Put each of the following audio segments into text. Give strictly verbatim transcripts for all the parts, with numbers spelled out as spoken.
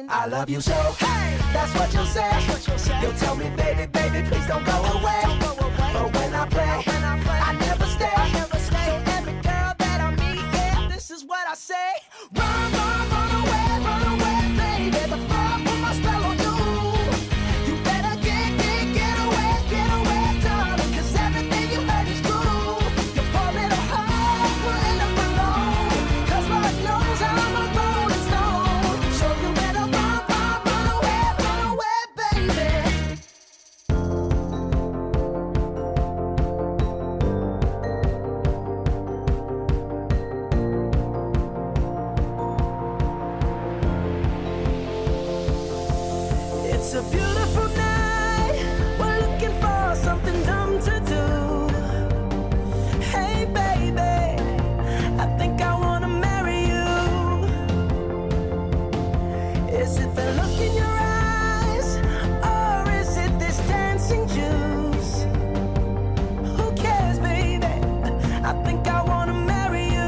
I love you so. Hey, that's what you'll say. That's what you'll say. You'll tell me, baby, baby, please don't go away. Don't go away. But when I play, when I, play I never stay. I never stay. So every girl that I meet, yeah, this is what I say. Run, run, run away, run away, baby. Before I put my spell on you, you better get, get, get away, get away, darling. Cause everything you heard is true. Your poor little heart will end up alone. Cause Lord knows I'm a rolling stone. So you better run, run, run away, run away, baby. It's a beautiful night. We're looking for something dumb to do. Hey, baby, I think I wanna marry you. Is it the look in your eyes, or is it this dancing juice? Who cares, baby? I think I wanna marry you.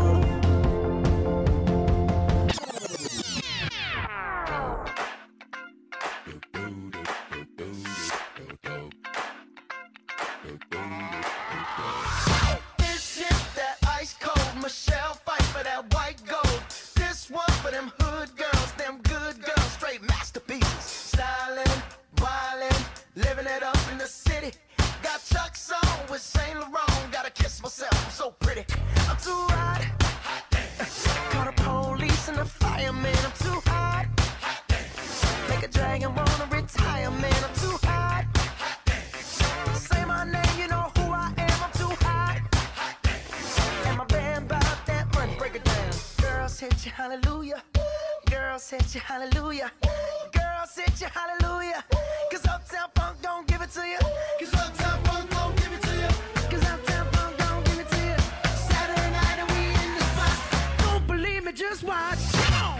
This is that ice cold Michelle fight for that white gold. This one for them hood girls, them good girls, straight masterpieces. Stylin', wildin', living it up in the city. Got Chuck's on with Saint Laurent. Gotta kiss myself, I'm so pretty. I'm too hot. Call the police and the fireman. I'm too hot. Make a dragon wanna retire, man. I'm too hot. Say my name, you know who I am. I'm too hot. And my band bought that money. Break it down. Girls hit you, hallelujah. Girls hit you, hallelujah. Girls hit you, hallelujah. Cause Uptown Funk don't give it to you. Cause Uptown Funk don't give it to you. Cause Uptown Funk don't give it to you. Saturday night and we in the spot. Don't believe me, just watch. Come on.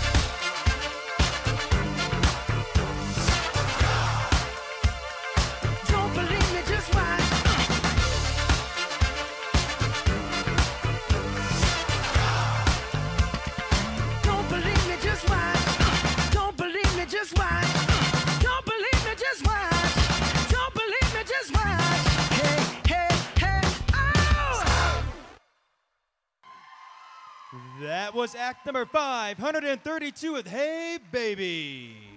Don't believe me, just watch. Don't believe me, just watch. Don't believe me, just watch. Don't believe me, just watch. Don't believe me, just watch. Hey, hey, hey, oh! That was act number five hundred thirty-two with Hey Baby.